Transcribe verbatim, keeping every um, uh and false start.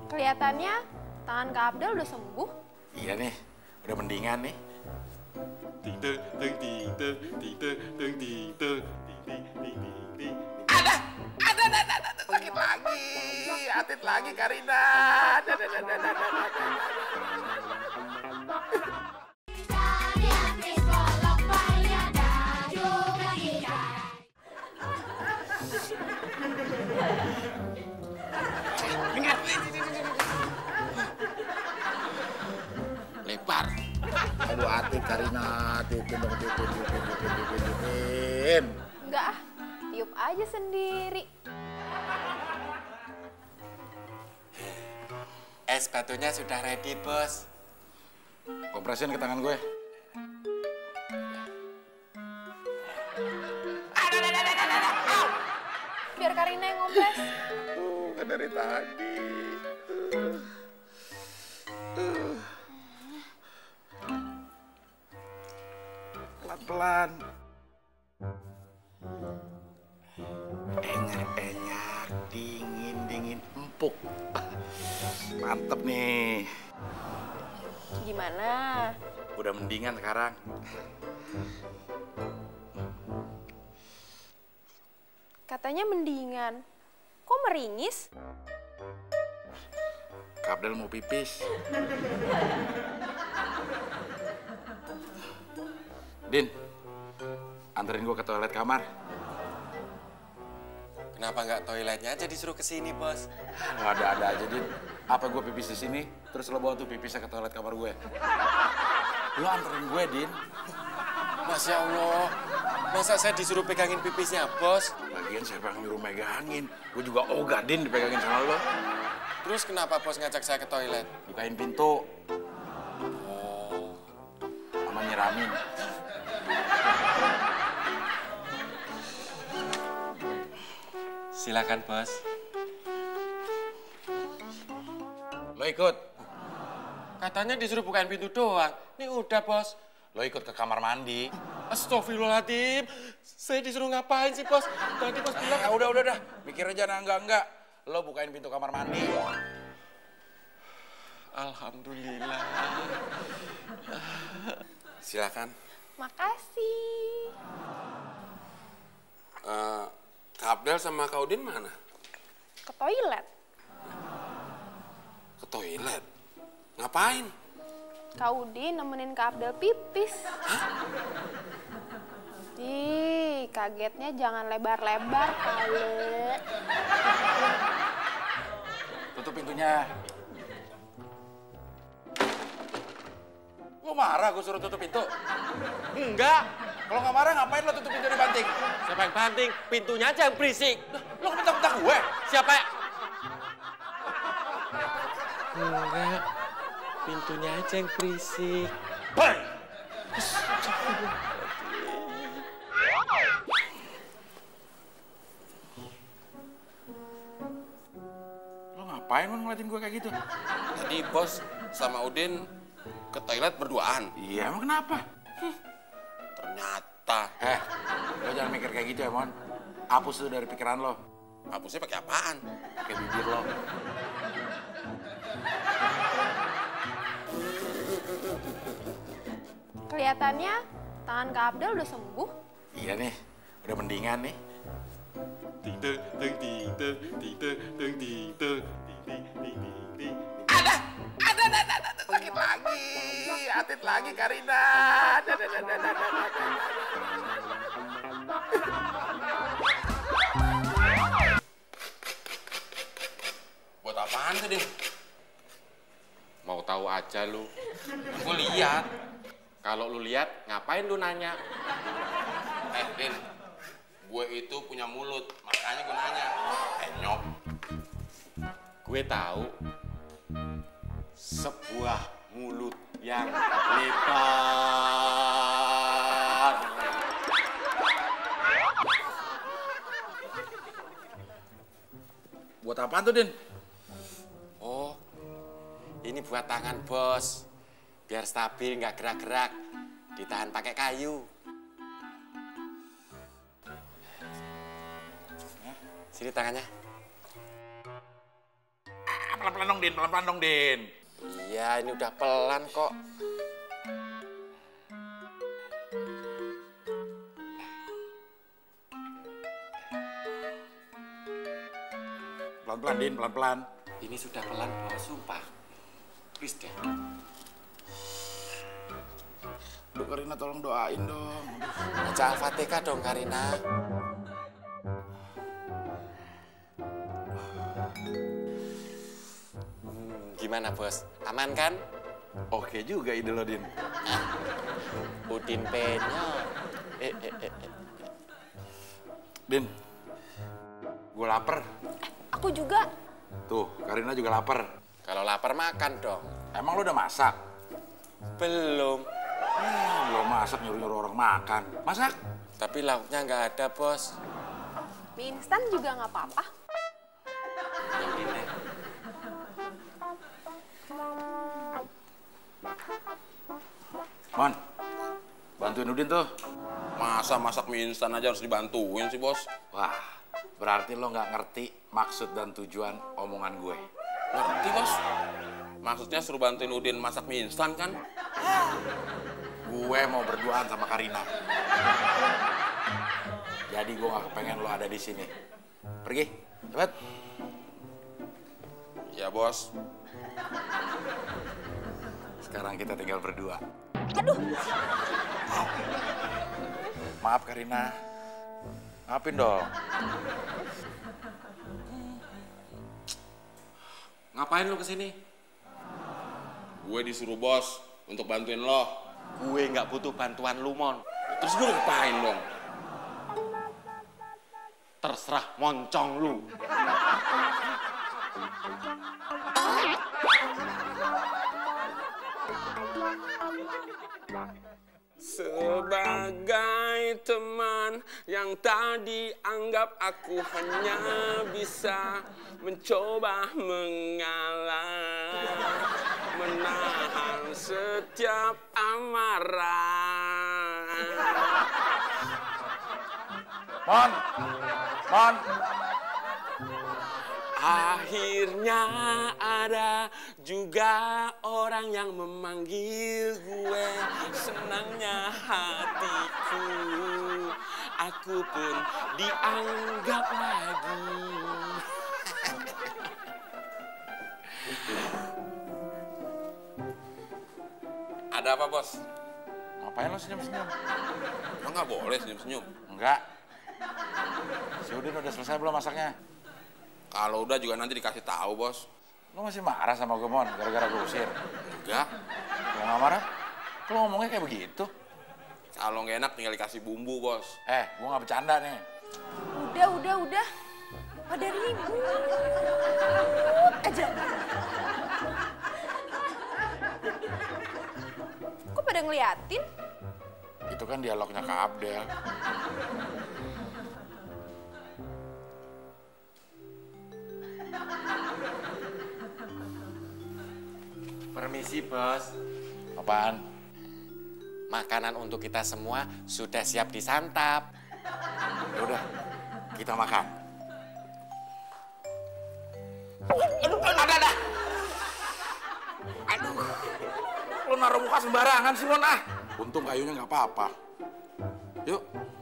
Kelihatannya tangan Kak Abdel udah sembuh. Iya nih, udah mendingan nih. Ting ting ting ting ting ting ting ting ting ting ting ting. Ada, ada, ada, ada, ada, sakit lagi, atit lagi Karina. Ada, ada, ada, ada, ada. Lebar. Aduh, atit Karina, tiupin dong, tiupin, tiupin, tiupin, tiupin, tiupin. Enggak ah, tiup aja sendiri. Es batunya sudah ready, Bos. Kompresin ke tangan gue. Biar Karina yang ngompres. Tuh, kan dari tadi. Pelan-pelan. Enyar-enyar, dingin-dingin, empuk. Mantep nih. Gimana? Udah mendingan sekarang. Katanya mendingan. Kok meringis? Kak Abdel mau pipis. Din, anterin gue ke toilet kamar. Kenapa nggak toiletnya aja disuruh ke sini, Bos? Nggak ada-ada aja, Din. Apa gue pipis di sini, terus lo bawa tuh pipisnya ke toilet kamar gue? Lo anterin gue, Din. Masya Allah, masa saya disuruh pegangin pipisnya, Bos? Lagian siapa yang nyuruh megangin? Gue juga ogah, Din, dipegangin sama lo. Terus kenapa Bos ngajak saya ke toilet? Bukain pintu. Oh, Sama nyiramin. silakan, Bos. Lo ikut. Katanya disuruh bukain pintu doang. Ini udah, Bos. Lo ikut ke kamar mandi. Astagfirullahaladzim. Saya disuruh ngapain sih, Bos? Tadi Bos bilang... Ya udah, udah, udah. Mikir aja nah, enggak-enggak. Lo bukain pintu kamar mandi. Alhamdulillah. Silakan. Makasih. Uh, Kak Abdel sama Kak Udin mana? Ke toilet. Ke toilet? Ngapain? Kak Udin nemenin Kak Abdel pipis. Ih, kagetnya jangan lebar-lebar kali. Tutup pintunya. Lo marah gue suruh tutup pintu? Enggak. Kalau nggak marah ngapain lo tutup pintu dibanting? Siapa yang banting? Pintunya aja yang berisik. Lo kebentak-bentak gue? Siapa? Enggak. Pintunya aja yang berisik. Hei! Lo ngapain lo ngeliatin gue kayak gitu? Tadi Bos sama Udin ke toilet berduaan. Iya, emang kenapa? Ternyata. Eh, lo jangan mikir kayak gitu ya, Mon. Hapus itu dari pikiran lo. Hapusnya pakai apaan? Pakai bibir lo. Kelihatannya tangan Kak Abdel udah sembuh. Iya nih, udah mendingan nih. Ting ting ting ting ting ting ting ting ting ting ting. Ada, ada, ada, ada, ada, sakit lagi, atit lagi Karina. Ada, ada, ada, ada, ada, ada. Buat apaan tuh, Din? Mau tahu aja lu. Gue lihat. Kalau lu lihat, ngapain lu nanya? Eh, Din. Gue itu punya mulut, makanya gue nanya. Enyok. Gue tahu sebuah mulut yang lebar. Buat apaan tuh, Din? Oh, ini buat tangan, Bos. Biar stabil, nggak gerak-gerak. Ditahan pakai kayu. Sini tangannya. pelan-pelan dong, Din. Pelan-pelan dong, Din. Iya, ini udah pelan kok. Pelan-pelan, Din. Pelan-pelan. Ini sudah pelan, bos. Sumpah. Please deh. Duh, Karina tolong doain dong. Baca Al-Fatihah dong, Karina. Hmm, gimana, bos? Aman kan? Oke juga ide lo, Din. Udin penyok. Eh, eh, eh, eh. Din, gue lapar. Aku juga. Tuh, Karina juga lapar. Kalau lapar makan dong. Emang lo udah masak? Belum. Hmm, belum masak, nyuruh-nyuruh orang makan. Masak? Tapi lauknya nggak ada, bos. Mie instan juga nggak apa-apa. Yang ini. Mon, bantuin Udin tuh. Masa masak mie instan aja harus dibantuin sih, Bos? Wah, berarti lo nggak ngerti maksud dan tujuan omongan gue. Ngerti, Bos? Maksudnya suruh bantuin Udin masak mie instan kan? Gue mau berduaan sama Karina. Jadi gue nggak kepengen lo ada di sini. Pergi, cepet. Ya, Bos. Sekarang kita tinggal berdua. Aduh, Maaf Karina. Maafin dong. Ngapain lu kesini? Gue disuruh Bos untuk bantuin lo. Gue nggak butuh bantuan lu, Mon. Terus gue ngapain dong? Terserah moncong lu. Sebagai teman yang tadi anggap aku hanya bisa mencoba mengalah, menahan setiap amarah. Mon, Mon. Akhirnya ada juga orang yang memanggil gue, senangnya hatiku, aku pun dianggap lagi. Ada apa, Bos? Ngapain lo senyum-senyum? Emang nggak boleh senyum-senyum? Enggak. Si Udin udah selesai belum masaknya? Kalau udah juga nanti dikasih tahu, Bos. Lo masih marah sama gue, Mon, gara-gara gue usir? Enggak. Lo nggak marah? Lo ngomongnya kayak begitu? Kalau nggak enak tinggal dikasih bumbu, Bos. Eh, gue nggak bercanda nih. udah, udah, udah. Pada ribut aja. Kok pada ngeliatin? Itu kan dialognya Kak Abdel. Permisi, Bos. Apaan? Makanan untuk kita semua sudah siap disantap. Ya udah, kita makan. Aduh, ada, ada. Aduh, lo naruh muka sembarangan sih, Mon, ah. Untung kayunya nggak apa-apa. Yuk.